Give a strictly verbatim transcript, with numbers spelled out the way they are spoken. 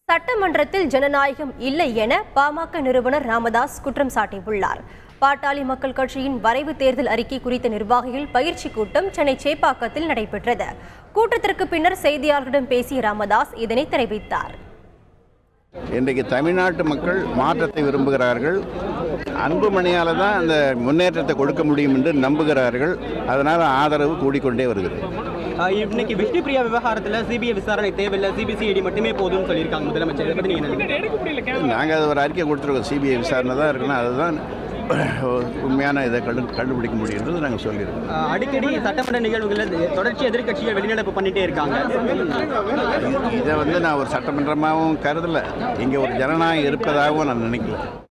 சட்டமன்றத்தில் ஜனநாயகம் இல்லை என பாமக நிறுவனர் ராமதாஸ் குற்றம் சாட்டியுள்ளார். பாட்டாளி மக்கள் கட்சியின் வரைவு தேர்தல் அறிக்கை குறித்த நிர்வாகிகள் பயிற்சி கூட்டம் சென்னை சேப்பாக்கத்தில் நடைபெற்றது. கூட்டத்திற்கு பின்னர் செய்தியாளர்களிடம் பேசிய ராமதாஸ் இதனை தெரிவித்தார். இன்றைக்கு தமிழ்நாட்டு மக்கள் மாற்றத்தை விரும்புகிறார்கள். அன்புமணியால் தான் அந்த முன்னேற்றத்தை கொடுக்க முடியும் என்று நம்புகிறார்கள். அதனால் ஆதரவு கூடிக்கொண்டே வருகிறது. இன்னைக்கு விஷ்ணுபிரியா விவகாரத்தில் சிபிஐ விசாரணை தேவையில்லை, சிபிசிஐடி மட்டுமே போதும்னு சொல்லியிருக்காங்க முதலமைச்சர். நாங்கள் அது ஒரு அறிக்கை கொடுத்துருக்கோம். சிபிஐ விசாரணை தான் இருக்கணும், அதுதான் உண்மையான இதை கண்டு கண்டுபிடிக்க முடியுன்றது நாங்கள் சொல்லியிருக்கோம். அடிக்கடி சட்டமன்ற நிகழ்வுகளில் தொடர்ச்சி எதிர்கட்சிகள் வெளிநடப்பு பண்ணிட்டே இருக்காங்க. இதை வந்து நான் ஒரு சட்டமன்றமாகவும் கருதலை, இங்கே ஒரு ஜனநாயகம் இருப்பதாகவும் நான் நினைக்கல.